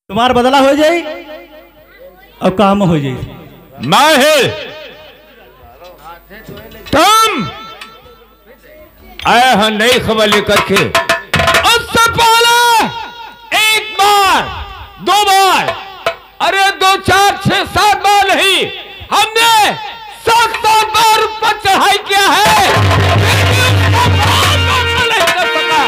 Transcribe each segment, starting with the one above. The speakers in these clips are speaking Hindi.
तुम्हार बदला हो जाए और काम हो जाए। माहिर तुम आया है नई खबर लेकर के। उससे पहले एक बार दो बार, अरे 2 4 6 7 बार नहीं, हमने 7 बार ऊपर चढ़ाई किया है, नहीं कर सका।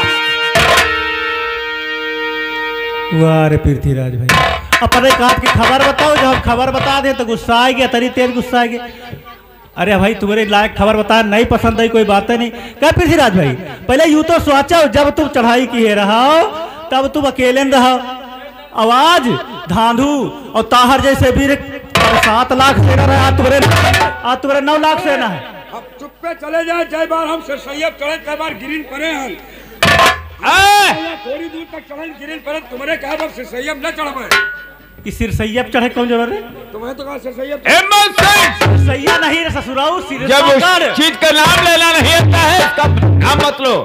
वाह रे पृथ्वीराज भाई, अपन एक हाथ की खबर बताओ। जब हम खबर बता दें तो गुस्सा आ गया, तरी तेज गुस्सा आ गया। अरे भाई तुम्हारे लायक खबर बता, नहीं पसंद आई कोई बात नहीं। क्या पृथ्वीराज भाई, पहले यूं तो सोचो, जब तुम चढ़ाई किए रहा तब तुम अकेले न रहो। आवाज धांधू और ताहर जैसे वीर 7 लाख सेना रहे, आज तुम्हारे 9 लाख सेना है। अब चुप पे चले जाए। जय बार हम सैयद चढ़े, कई बार गिरिन पड़े हैं, थोड़ी दूर तक चढ़े गिरिन पड़े। तुम्हारे कहा अब सैयद न चढ़ पाए कि सिर सैयद चढ़े कौन जरूर है? तुम्हें तो कहा सैयद सैया नहीं रे ससुराऊ, सिर जब उस चीज का नाम लेना नहीं आता है, इसका नाम मत लो।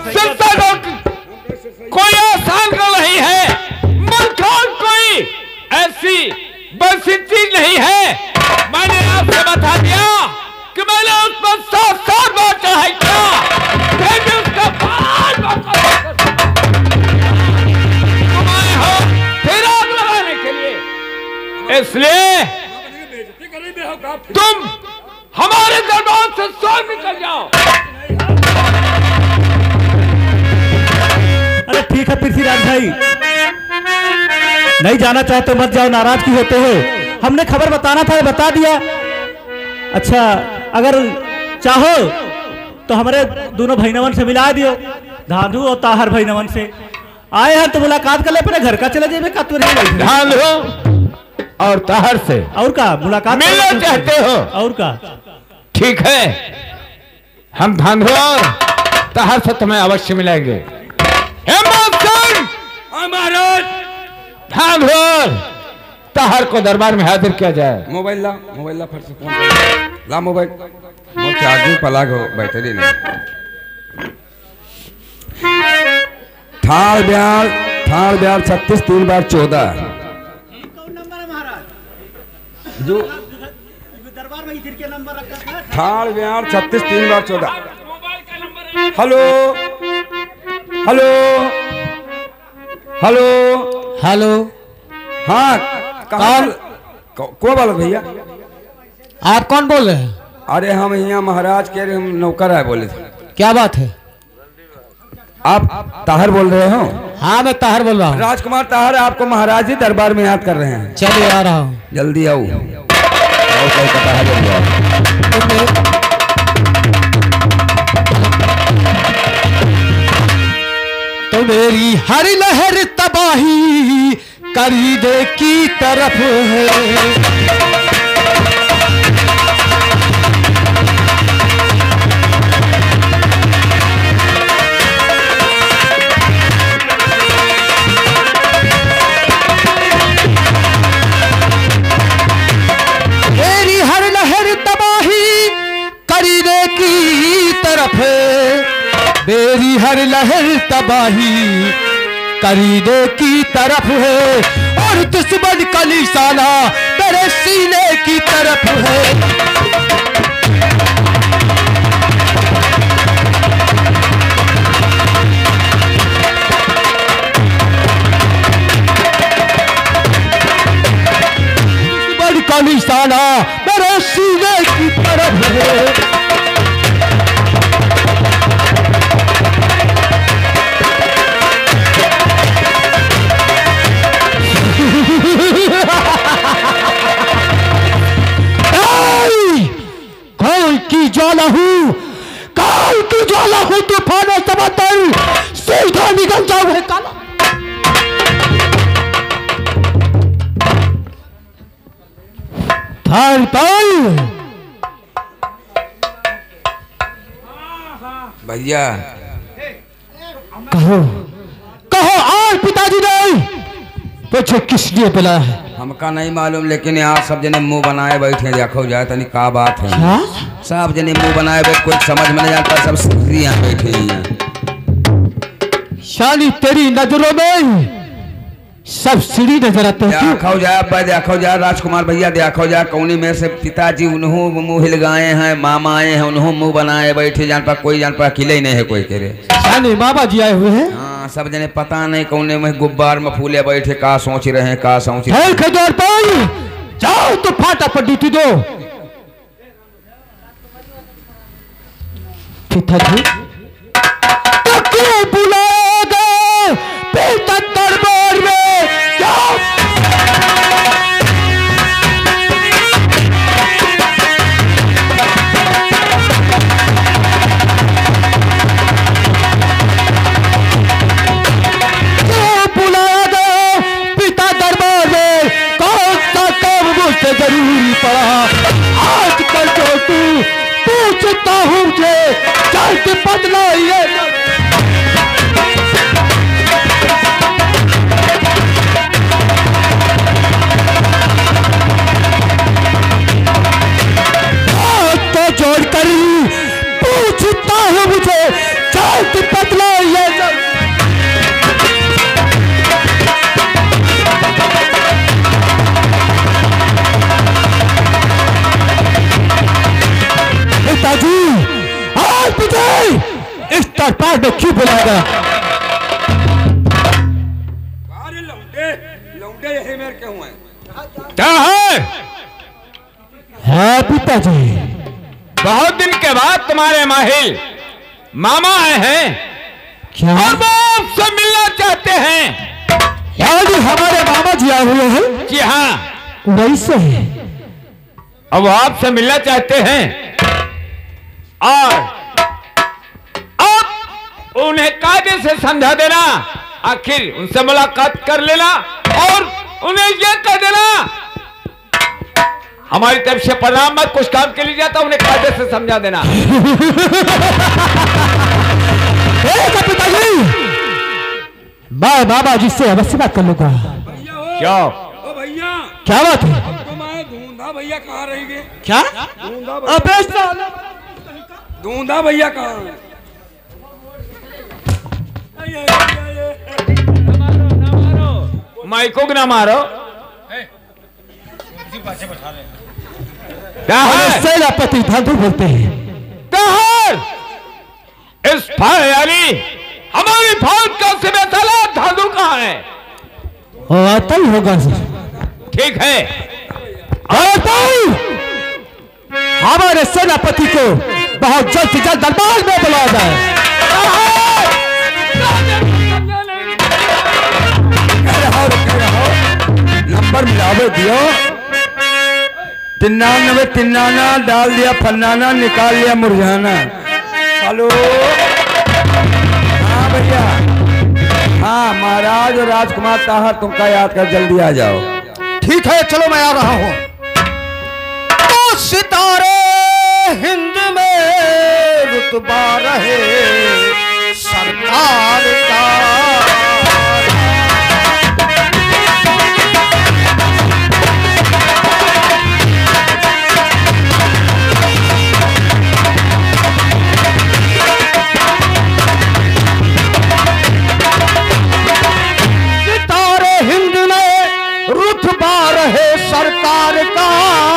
कोई आसान का नहीं है, मलखान कोई ऐसी बसी चीज नहीं है। मैंने आपसे बता दिया कि मैंने उस पर 7 बार चढ़ाई किया, फिर भी उसका 5 बार तुम आए हो फिर आग लगाने के लिए। इसलिए तुम हमारे दरबार से सोच निकल जाओ। अरे ठीक है पृथ्वीराज भाई, नहीं जाना चाहते मत जाओ, नाराज क्यों होते हो? हमने खबर बताना था, बता दिया। अच्छा अगर चाहो तो हमारे दोनों भाईनवन से मिला दियो, धांधू और ताहर भाईनवन से। आए हैं तो मुलाकात कर ले, अपने घर का चले जाए। का तू धांधू और ताहर से और का मुलाकात मिलना चाहते हो? और का ठीक है, हम धांधू और ताहर से तुम्हें अवश्य मिलेंगे। धांधू और ताहर को दरबार में हाजिर किया जाए। मोबाइल ला फट से फोन ला, मोबाइल बहुत चार्जिंग पलाग हो, बैटरी नहीं। ठाड़ ब्यार 36 3 बार 14 जो दरबार में इधर के नंबर रखा था। ठाड़ ब्यार 36 3 बार 14। हेलो हेलो हेलो हेलो, हाँ कौन बोलो भैया? आप कौन बोल रहे हैं? अरे हम यहाँ महाराज के हम नौकर है बोले थे। क्या बात है? आप ताहर बोल रहे हो? हाँ मैं ताहर बोल रहा हूँ। राजकुमार ताहर आपको महाराज जी दरबार में याद कर रहे हैं। चलिए आ रहा हूँ। जल्दी आओ। तो मेरी हर लहर तबाही करीदे की तरफ है। मेरी हर लहर तबाही करीदे की तरफ है, मेरी हर लहर तबाही करीदे की तरफ है, और दुश्मन का निशाना मेरे सीने की तरफ है। दुश्मन का निशाना मेरे सीने की तरफ है। काल की ज्वाला हूँ, काल की ज्वाला हूँ, तूफान समंदर सीधा निकल जाओ है काला। भैया कहो कहो, आज पिताजी ने मुझे किस लिए बुलाया है? हमका नहीं मालूम, लेकिन यहाँ सब जने मुंह बनाए बैठे, देखो जाए तनी का बात है। क्या? सब जने मुंह बनाए बैठे, कोई समझ में नहीं आता, सब स्त्री यहाँ बैठे हैं। शानी तेरी नजरों में सब सीढ़ी नजर आते हैं। देखो जा अब देखो जा राजकुमार भैया, देखो जा कौनी में से पिताजी उन्हों मुंह हिलगाए हैं, मामा आए हैं उन्हों मुंह बनाए बैठे, जान पा कोई जान पा अकेले ही नहीं है कोई करे। यानी बाबा जी आए हुए हैं। हाँ सब जने पता नहीं कौने में गुब्बार में फूले बैठे, का सोच रहे हैं का सोच रहे हैं। खजूर भाई जाओ तो फटाफट ड्यूटी दो। पिताजी तो क्यों बुलाएगा पिता दरबार में? जाओ। क्यों बुलाएगा पिता दरबार में? कौन सा काम मुझसे जरूरी पड़ा? आज कल जो तू पूछता हूँ मुझे जल्द बदला ये। तो जोड़कर पूछता हूँ मुझे जल्द बदला ये। पिताजी आज मुझे इस दरबार में क्यों बुलाएगा? लौंडे यही मेरे क्यों हैं? क्या है? हाँ पिताजी, बहुत दिन के बाद तुम्हारे माहिल मामा आए हैं क्या और वो आपसे मिलना चाहते हैं। यानी हमारे मामा जी आए हुए हैं? जी हाँ, वैसे अब वो आपसे मिलना चाहते हैं और अब उन्हें कायदे से समझा देना, आखिर उनसे मुलाकात कर लेना और उन्हें यह कह देना हमारी तरफ से प्रणाम, मत कुछ काम के लिए जाता, उन्हें कायदे से समझा देना। पिताजी मैं बाबा जी से अवश्य बात कर लूंगा। क्या भैया क्या बात है? धूंधा भैया कहाँ रहेंगे? क्या धूंधा भैया कहाँ है? माइको ना मारो। क्या है? सेनापति धाधु बोलते हैं। इस यानी हमारी फौज का सिबेतला धाधु कहाँ है? वो आता ही होगा सर। ठीक है, हमारे सेनापति को बहुत जल्द से जल्द दरबार में बुलाया जाए। नंबर मिलावे दियो, 93 तिन्नाना डाल दिया फन्नाना, निकाल लिया मुरझाना। हेलो हाँ भैया, हाँ महाराज और राजकुमार ताहर तुमका याद कर, जल्दी आ जाओ। ठीक है चलो मैं आ रहा हूं। तो सितारे हिंद में रुतबा रहे सरकार का। सितारे हिंद में रुतबा रहे सरकार का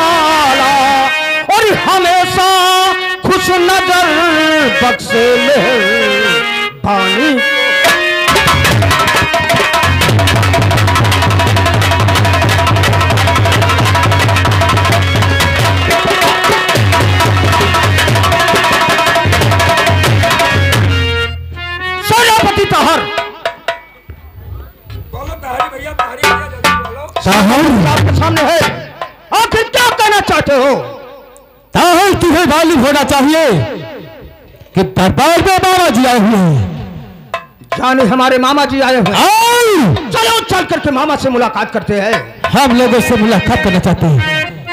और हमेशा खुश नजर बख्शे पानी। सेनापति ताहर आपके सामने है, आखिर क्या कहना चाहते हो? ताहर तुम्हें मालूम होना चाहिए कि दरबार में मामा जी आए हुए हैं। जाने हमारे मामा जी आए हुए हैं। चलो चल करके मामा से मुलाकात करते हैं। हम लोगों से मुलाकात करना चाहते हैं।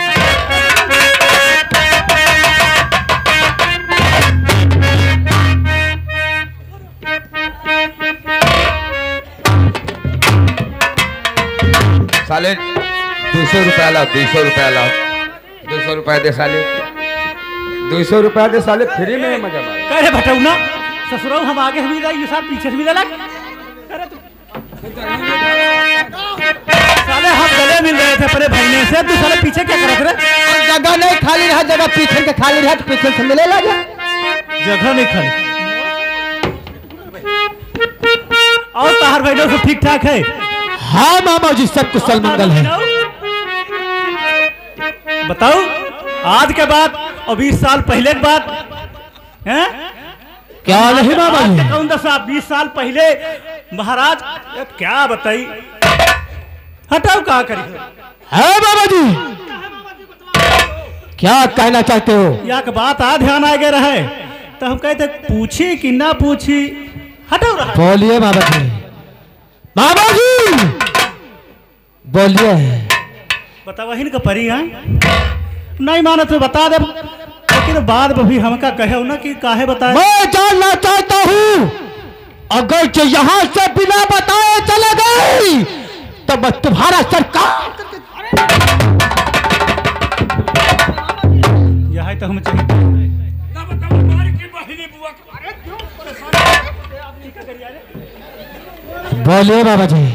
साले 200 रुपया लाओ, 200 रुपया लाओ, 200 रुपया दे साले, 200 रुपया दे साले, फ्री में मजा मारे। कह रहे भटऊ ना ससुराल हम आगे से भी ये साहब पीछे से भी लगा। साले हम गले मिल रहे थे अपने भाईने से, तू साले पीछे क्या करत रे? जगह नहीं खाली रहा, जगह पीछे के खाली रहा तो पीछे से मिले लगा। जगह नहीं खाली। और ताहर भाईनों सब ठीक ठाक है? हाँ मामा जी, सब कुशल मंगल है। बताओ आज के बाद और 20 साल पहले की बात है क्या नहीं मामा जी? कौन दशा 20 साल पहले महाराज क्या बताई? हटाओ कहा करी है मामा जी, क्या कहना चाहते हो? या के बात आ ध्यान आ गया रहे तो हम कहते पूछी कि ना पूछी। हटाओ रहा। बोलिए मामा जी। मामा जी बोलिए। बताओ हिन का परी है नहीं मानो तो बता दे, लेकिन बाद में भी हमका कहे ना कि काहे बताए। मैं जानना चाहता हूँ, अगर जो यहाँ से बिना बताए चले गई तो मैं तुम्हारा सरकार यह तो हम चाहिए। बोलिए बाबा जी।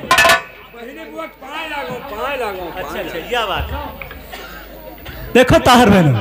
अच्छा अच्छा यह बात। देखो ताहर बहनों,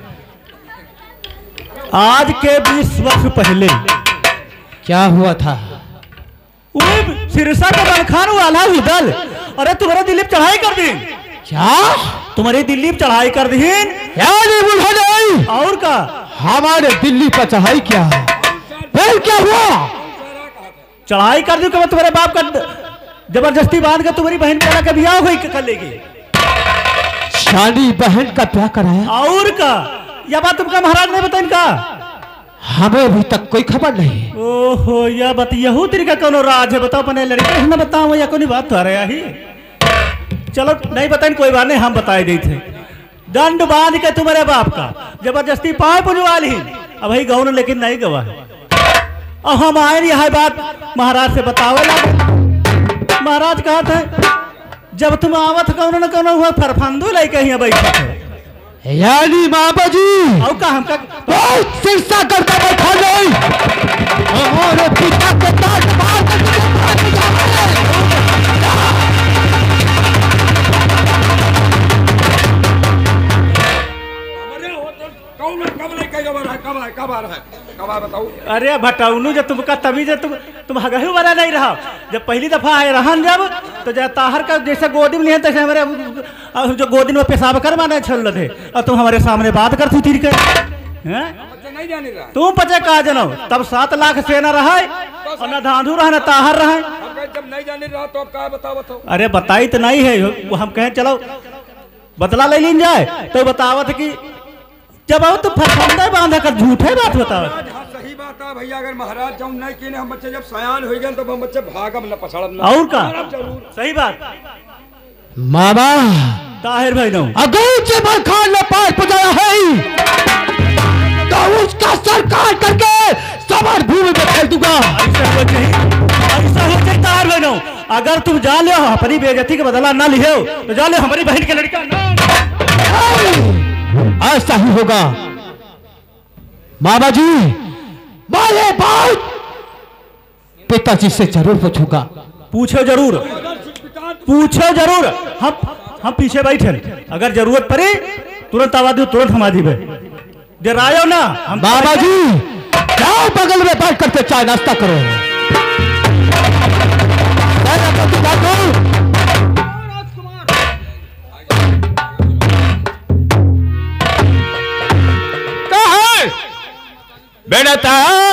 आज के 20 वर्ष पहले क्या हुआ था? सिरसा का बलखान वाला दल, अरे तुम्हारे दिल्ली पे चढ़ाई कर दी। क्या तुम्हारी दिल्ली पे चढ़ाई कर दी? नहीं और का हमारे दिल्ली पर चढ़ाई क्या? फिर क्या हुआ? चढ़ाई कर दी कि तुम्हारे बाप का जबरदस्ती बांध के तुम्हारी बहन पहला का ब्याह हुई कर लेगी। शादी बहन का क्या कराया? और का यह बात तुमका महाराज ने बताया इनका? हमें अभी तक कोई खबर नहीं। ओहो यह बात यहू तेरी का कोनो राज है? बताओ अपने लड़के न बताओ या कोई बात तो आ रहा ही। चलो नहीं बताए कोई बात नहीं, हम बताए दी थे। दंड बांध के तुम्हारे बाप का जबरदस्ती पाए पुजवा ली। अब भाई गौन लेकिन नहीं गवा है। और हम आए यह बात महाराज से बतावे लगे। महाराज कहा था जब तुम आवत कौन न कौन हुआ फरफंदू लेके ही बैठे थे। यानी मामा जी और का हमका सिरसा करता बैठा नहीं, हमारे पिता के दांत मार के अरे भटाउनु जब तुमका तभी जब तुम हगहू वाला नहीं रहा। जब पहली दफा आए रहन जब तो जब ताहर का जैसे गोदी में नहीं तैसे हमारे जो गोदी में पेशाब कर माने छल थे और तुम हमारे सामने बात करती थी के तुम पचे कहा जनो तब 7 लाख सेना रहा और न धांधू रहा न ताहर रहा। जब नहीं जाने रहा तो अब क्या बताओ? अरे बताई तो नहीं है वो, हम कहें चलो बदला ले लीन जाए तो बतावत कि जब आओ तो फरफंदा बांधा कर झूठे बात बताओ। सही बात है भैया, अगर महाराज जाऊं नहीं किने हम बच्चे जब सयान हो गए तो हम बच्चे भागम न पछड़म न। और का सही बात मामा ताहिर भाई नो अगर से बलखान ने पार पहुंचाया है तो उसका सर काट करके समर भूमि में फेंक दूंगा। ऐसा हो चाहिए ताहिर भाई नो। अगर तुम जा ले अपनी बेइज्जती का बदला ना लियो तो जा ले हमारी बहन के लड़का ना। ऐसा ही होगा मामा जी। मारे बात पिताजी से जरूर पूछूंगा। पूछो जरूर, पूछो जरूर। हम पीछे बैठे, अगर जरूरत पड़े तुरंत आवाज दो, तुरंत हम आदि डरायो ना। हम बाबा जी जाओ बगल में बैठ करके चाय नाश्ता करो। बेटा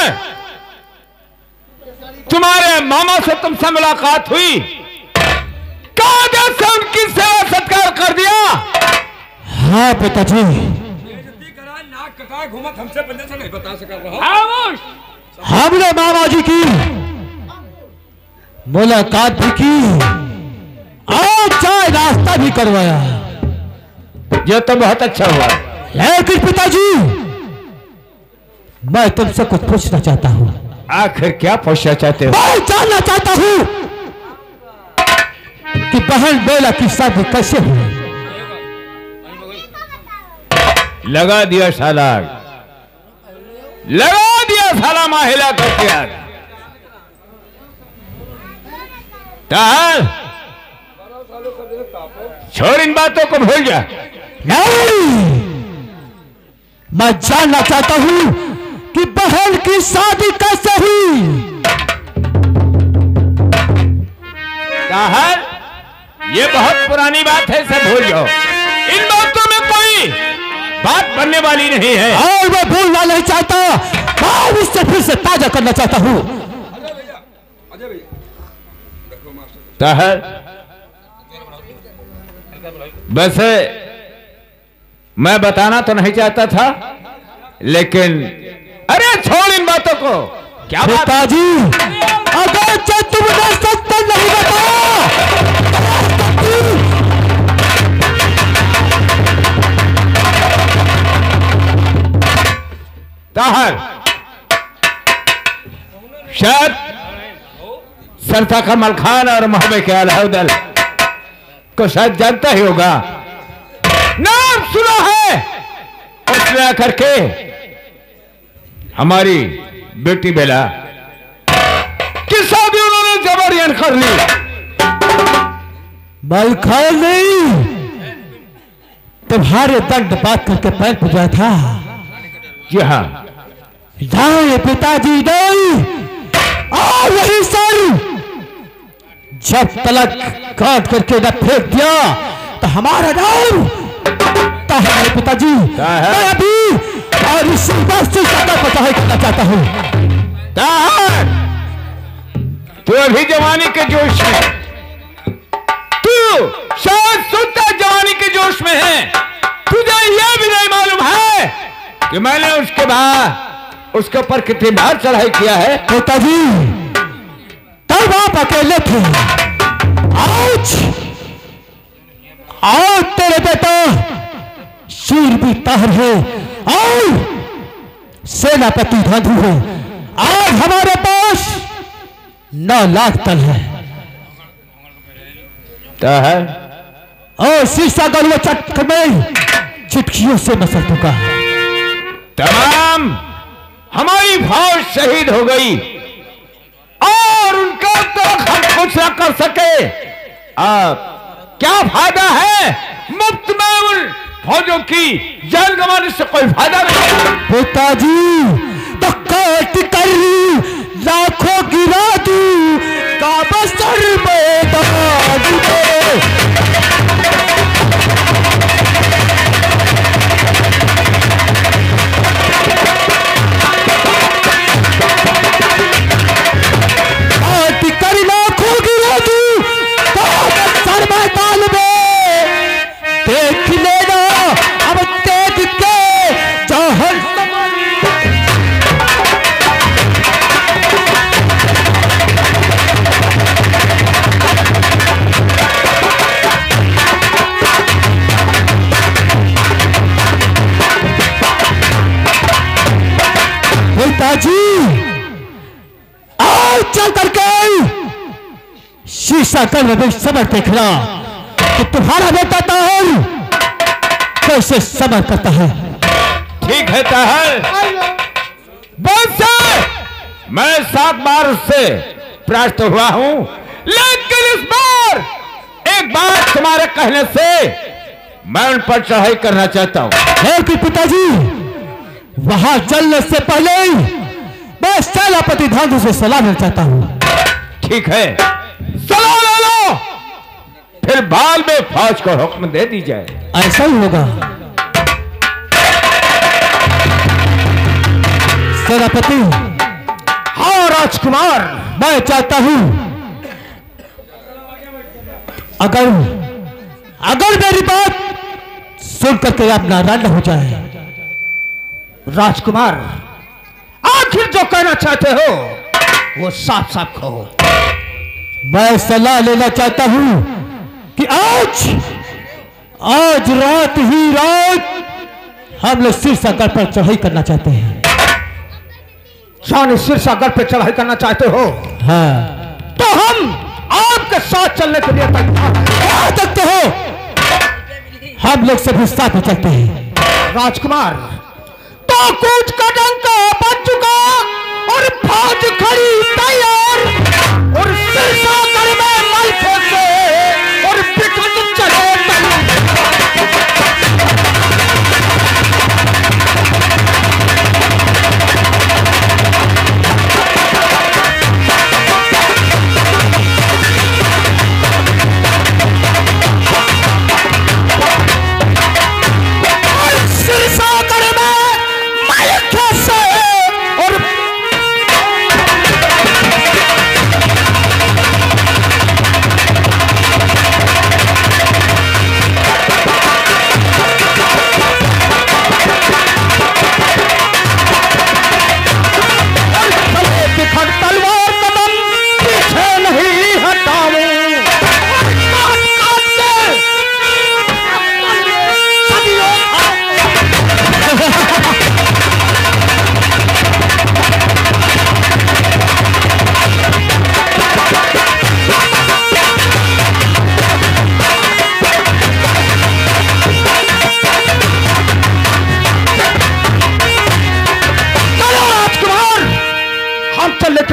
तुम्हारे मामा से तुमसे मुलाकात हुई, कहा से उनकी सेवा सत्कार कर दिया? हाँ पिताजी। नाक कटा घूमत हमसे बंदे से नहीं बता सका रहा। हमने मामा जी की मुलाकात भी की और चाय नाश्ता भी करवाया, ये तो बहुत अच्छा हुआ। लेकिन पिताजी मैं तुमसे कुछ पूछना चाहता हूँ। आखिर क्या पूछना चाहते हो? मैं जानना चाहता हूँ कि बहन बेला की शादी कैसे हुई? लगा दिया साला, लगा दिया साला महिला का प्यार। छोड़ इन बातों को, भूल जा। नहीं, मैं जानना चाहता हूं कि बहन की शादी कैसे हुई। ताहर, ये बहुत पुरानी बात है, इसे भूल जाओ। इन बातों में कोई बात बनने वाली नहीं है। और मैं भूलना नहीं चाहता, मैं इससे फिर से ताजा करना चाहता हूं। ताहर, वैसे मैं बताना तो नहीं चाहता था, लेकिन अरे छोड़ इन बातों को। क्या बात? पिताजी, अगर तुमने सत्य नहीं बताया, ताहर, शायद सरथा का मलखान और मोहब्बे के अलाउदल को शायद जानता ही होगा, नाम सुना है। उसने आकर के हमारी बेटी बेला की शादी उन्होंने जबरन कर ली। मलखान नहीं, तुम्हारे दंड बात करके पैर पूजा था। जी हाँ, नहीं पिताजी, नहीं। और वही सर जब तलक काट करके न फेंक दिया तो हमारा नाम ताहर पिताजी। मैं अभी और इस बात से ज्यादा पता करना चाहता हूँ। ताहर, तू अभी जवानी के जोश में, तू शायद सुनता जवानी के जोश में है। तुझे यह भी नहीं मालूम है कि मैंने उसके बाद उसके ऊपर कितनी बार चढ़ाई किया है। पिताजी, तब आप अकेले थे। आज तेरे बेटा शूर भी ताहर है और सेनापति धाधु है। आज हमारे पास 9 लाख तल है ताहर, और शीशा गलवा चट में चिटकियों से मसल चुका है। तमाम हमारी फौज शहीद हो गई और उनका तो हम कुछ न कर सके। अब क्या फायदा है? मुफ्त में उन फौजों की जान गंवाने से कोई फायदा नहीं। पिताजी, तो काट कर लाखों गिरा दूं काबा सर मैदान में। देख लेना अब तेज के जौहर पिताजी, आज चल करके शीशा कर में समझ देखना कि तुम्हारा बेटा ताहर कैसे सबर करता है। ठीक है ताहर, बस मैं 7 बार उससे परास्त हुआ हूं, लेकिन इस बार एक बात तुम्हारे कहने से मैं उन पर चढ़ाई करना चाहता हूं। लेकिन पिताजी, वहां चलने से पहले मैं सेनापति धाधु से सलाह लेना चाहता हूं। ठीक है, सलाह ले लो, फिर बाद में फौज को हुक्म दे दी जाए। ऐसा ही होगा। सेनापति। हाँ राजकुमार, मैं चाहता हूं अगर मेरी बात सुन करके आप नाराज न हो जाए। राजकुमार, आखिर जो कहना चाहते हो वो साफ साफ कहो। मैं सलाह लेना चाहता हूं कि आज रात ही रात हम लोग सिरसागढ़ पर चढ़ाई करना चाहते हैं। जाने सिरसागढ़ पर चढ़ाई करना चाहते हो? हाँ। तो हम आपके साथ चलने के लिए तैयार सकते हो। हम लोग सभी साथ चलते हैं। राजकुमार, तो कुछ कदम का बच चुका और फौज खड़ी तैयार और सिरसागढ़ में मलखों से और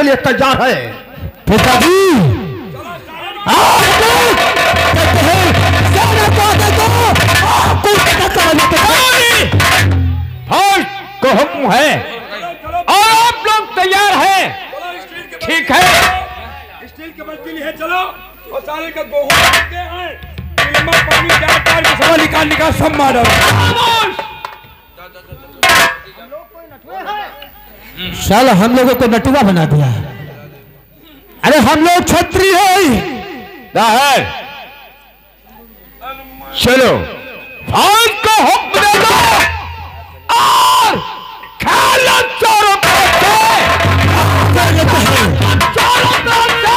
लिए तैयार है। पिताजी फौज को हुक्म है और आप लोग तैयार हैं। ठीक है, स्टील के बर्तन है, चलो। और सारे का गोहूं रखते हैं, लंबा पानी चार पार के सवाल निकाल सब मारो। चल हम लोगों को नटुआ बना दिया। अरे हम लोग क्षत्रिय हैं। चलो फौज को हुक्म दे दो और खेलो चारों तरफ से। चारों तरफ से।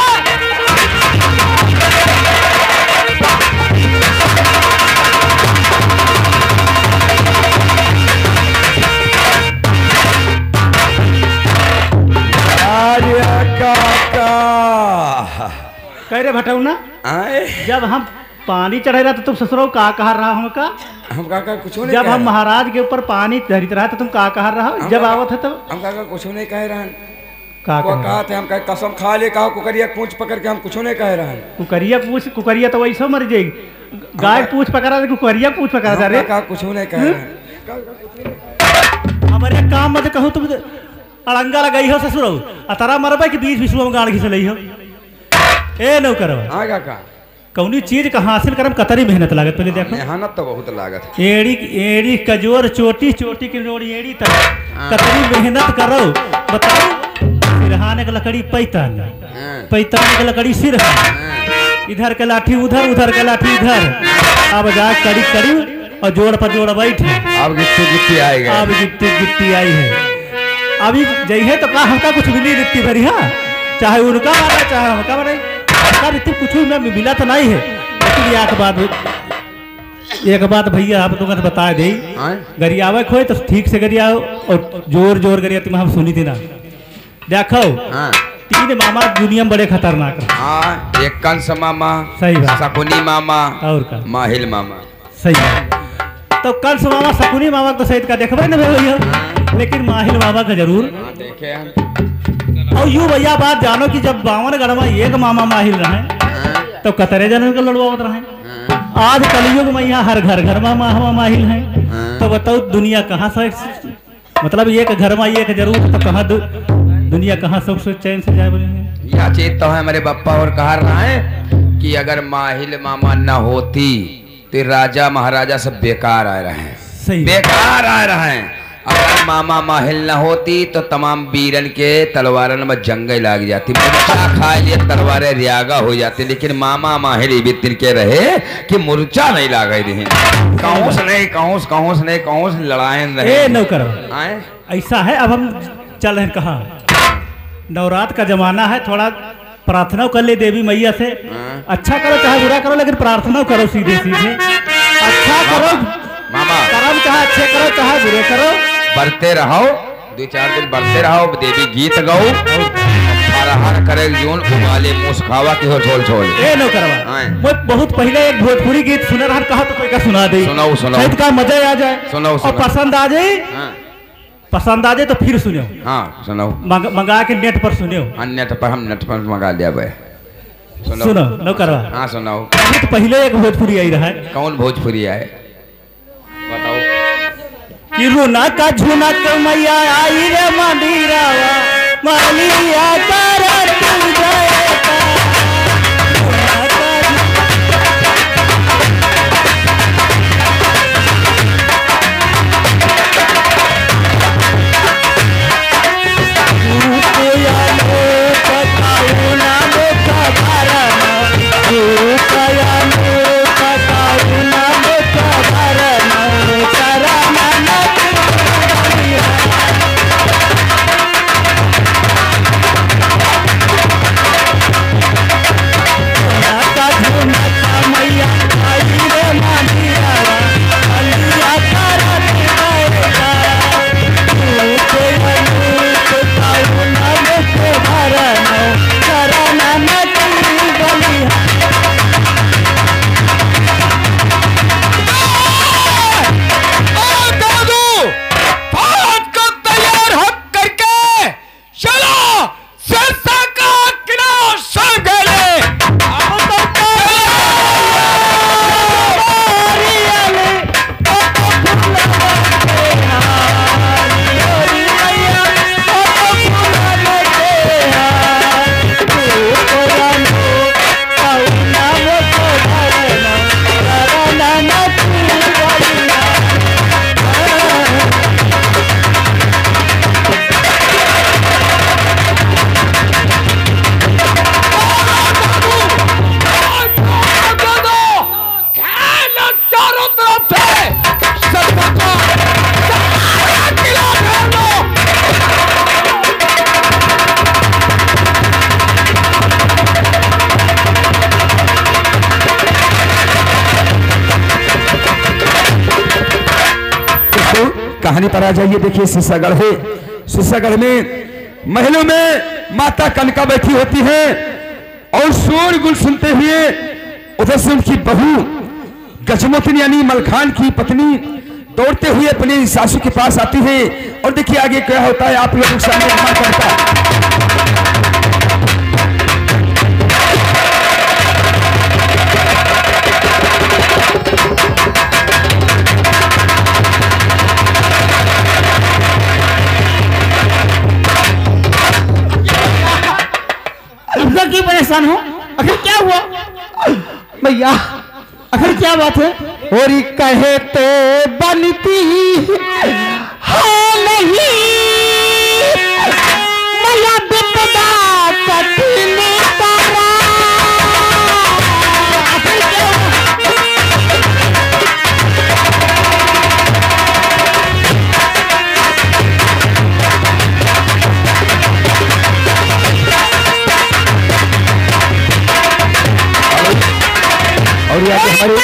कह रे भटऊ ना, आए जब हम पानी चढ़े रहा तो तुम ससुरो का कहा रहा हम का? हम काका कुछ नहीं जब कह हम रहे। महाराज के ऊपर पानी चढ़ित रहा तो तुम का कहा रहा? हम जब का- आवत है तब हम काका कुछ नहीं कह रहे हैं। का वो कह रहा? कहा थे हम कहे कसम खा ले, कहा कुकरिया पूंछ पकड़ के हम कुछ नहीं कह रहे हैं। कुकरिया तो वैसे मर जाएगी। गाय पूछ पकड़ा तो कुकरिया पूछ पकड़ा जा हम रे। काका कुछ नहीं कह रहे हैं। हमारे काम मत कहूँ तुम अड़ंगा लगाई हो ससुर आ तारा मरबे कि बीच विश्व में गाड़ घिसलई हो। ए नौ करवा हाँ काका, कौनी चीज का हासिल करम कतरी मेहनत लागत पहले देखो। मेहनत तो बहुत लागत है। एड़ी कजोर चोटी चोटी की जोड़ी एड़ी तक कतरी मेहनत करो। बताओ, सिरहाने का लकड़ी पैतान, पैतान का लकड़ी सिरहान, इधर के लाठी उधर, उधर के लाठी इधर। अब जा कड़ी कड़ी और जोड़ पर जोड़ बैठे। अब गिट्टी गिट्टी आएगा। अब गिट्टी गिट्टी आई है। अभी जइहे तो का हमका कुछ मिली गिट्टी भरी। हाँ, चाहे उनका मारा चाहे हमका मारा, हमका गिट्टी कुछ न मिला तो नहीं है। लेकिन एक बात भैया आप लोगों ने बता दे, गरियावे खोए तो ठीक से गरियाओ और जोर जोर गरिया तुम हम सुनी थी ना। देखो तीन मामा दुनिया में बड़े खतरनाक है। हाँ, एक कंस मामा, सही बात। शकुनी मामा और का माहिल मामा। सही बात। तो कंस मामा शकुनी मामा तो सहित का देखबे न भैया, लेकिन माहिल मामा का जरूर। देखे हम। और यूं भैया बात जानो कि जब 52 गढ़वा एक मामा माहिल रहे तो कतरे जनों के लड़वावत रहे। आज कलयुग में यहाँ हर घर घर में मामा माहिल हैं। तो बताओ दुनिया कहाँ से, मतलब एक घर में एक जरूर तो कहाँ दुनिया कहाँ सब चैन से जाए बोलेंगे। यह चीज तो है मेरे बप्पा और कहा रहा है कि अगर माहिल मामा न होती तो राजा महाराजा सब बेकार आ रहे हैं। सही बेकार आ रहे हैं। अगर मामा माहिल न होती तो तमाम वीरन के तलवारन में जंगे लग जाती, मुर्चा खा लिए तलवारें रियागा हो जाती। लेकिन मामा माहिल भी तिनके रहे कि मुर्चा नहीं लागे रही। कहूँ नहीं कहूँ कहूँ नहीं कहूँ लड़ाए रहे। ए नौकर आए ऐसा है। अब हम चल रहे कहाँ, नवरात का जमाना है, थोड़ा प्रार्थना कर ले देवी मैया से। अच्छा करो चाहे बुरा करो, लेकिन प्रार्थना करो सीधे सीधे। अच्छा करो मामा, कर्म चाहे अच्छे करो चाहे बुरे करो, बढ़ते रहो, 2-4 दिन बढ़ते रहो। देवी गीत गाओ, हर करे जोन उबाले मुँह खावा की हो झोल झोल। ए नो करवा। मैं बहुत पहले एक भोजपुरी गीत सुने रहा, कहा तो कोई का सुना दे। सुनाओ सुनाओ। शायद का मजा आ जाए। सुनाओ और सुनाओ। पसंद आ जाए, पसंद आ जाए तो फिर सुनियो। हाँ सुनाओ। मंगा के नेट पर सुनियो। नेट पर हम नेट पर मंगा लिया भाई। सुनो नो करवा। हाँ सुनाओ। तो पहले एक भोजपुरी आई रहा है। कौन भोजपुरी है बताओ। कि रुना का झुना के मैया आई रे मंदिरावा, मालिया तारा तू जाएगा। रुना का कहानी पर आ जाइए। देखिए शीशागढ़ है, शीशागढ़ में महलों में माता कनका बैठी होती है और शोरगुल सुनते हुए उधर से उनकी बहू गजमोतनी यानी मलखान की पत्नी दौड़ते हुए अपनी सासू के पास आती है। और देखिए आगे क्या होता है, आप लोगों के सामने कहां करता है। क्यों परेशान हो? आखिर क्या हुआ भैया? आखिर क्या बात है? और कहे तो बनती है नहीं भैया विपदा कठिन करा। और ये हमारे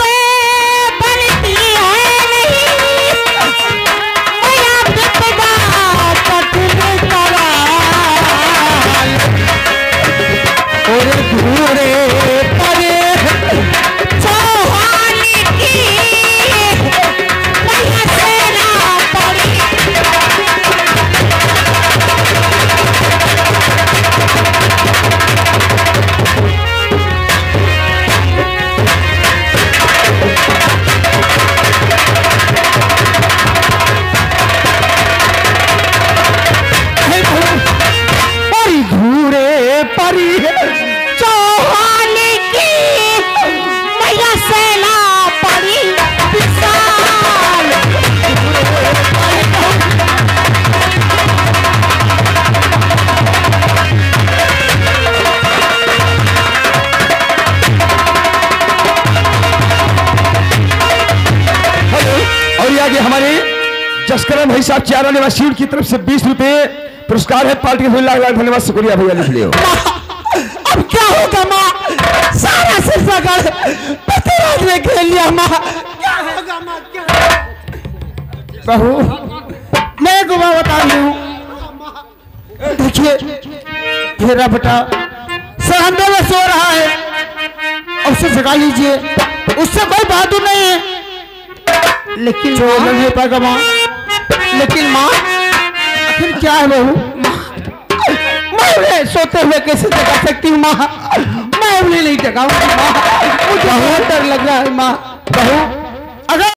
जसकरण भाई साहब चारा निवासी की तरफ से 20 रुपए पुरस्कार है। पार्टी के लाख लाख धन्यवाद, शुक्रिया भैया, लिख लियो। अब क्या होगा माँ? सारा शीशागढ़ पतिराज ने खेल लिया माँ। क्या होगा माँ? क्या बहू मैं एक बात बता रही हूँ। देखिए मेरा बेटा सरहंदे में सो रहा है, उसे जगा लीजिए, उससे कोई बहादुर नहीं है। लेकिन जो नहीं पाएगा माँ। लेकिन माँ आखिर क्या है बहू? मैं उन्हें सोते हुए कैसे जगा सकती हूँ माँ? मैं उन्हें नहीं जगाऊंगी माँ, मुझे बहुत डर लग रहा है माँ। बहू